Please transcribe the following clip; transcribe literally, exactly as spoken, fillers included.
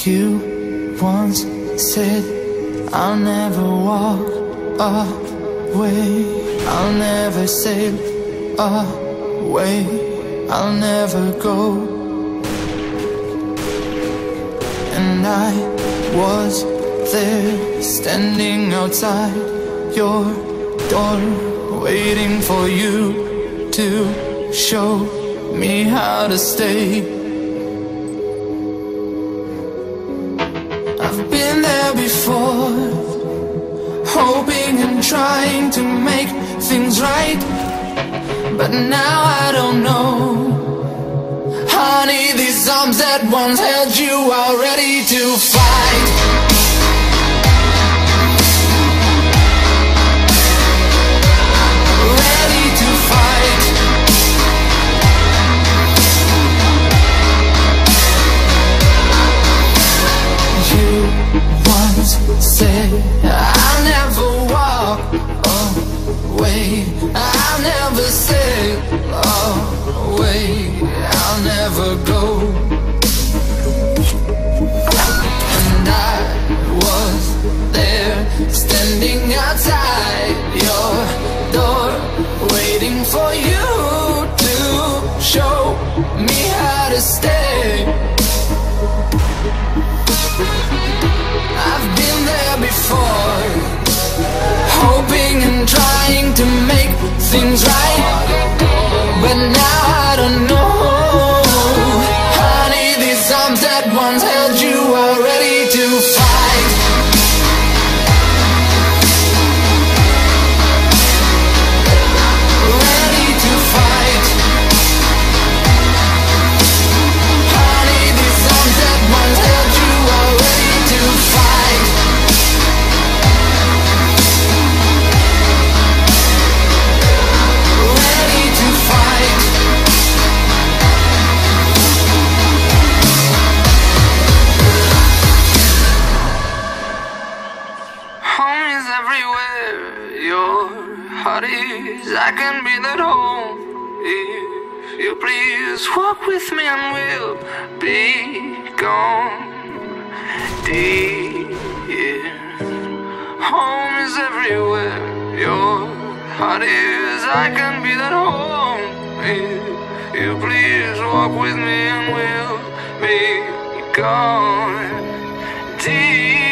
You once said I'll never walk away, I'll never sail away, I'll never go. And I was there, standing outside your door, waiting for you to show me how to stay. I've been there before, hoping and trying to make things right, but now I don't know. Honey, these arms that once held you are ready to fight. Ready to fight. You once said I'll never walk away, I'll never sail away, I'll never go. And I was there, standing outside your door, waiting for you to show me how to stay. I've been there before, hoping and trying to make things right, but now I don't know. Honey, these arms that once held you are ready to fight. Ready to fight. Honey, these arms that once held you are ready to fight. Ready to fight. Home is everywhere, your heart is, I can be that home. If you please walk with me and we'll be gone. Dear, home is everywhere, your heart is, I can be that home. If you please walk with me and we'll be gone. Dear,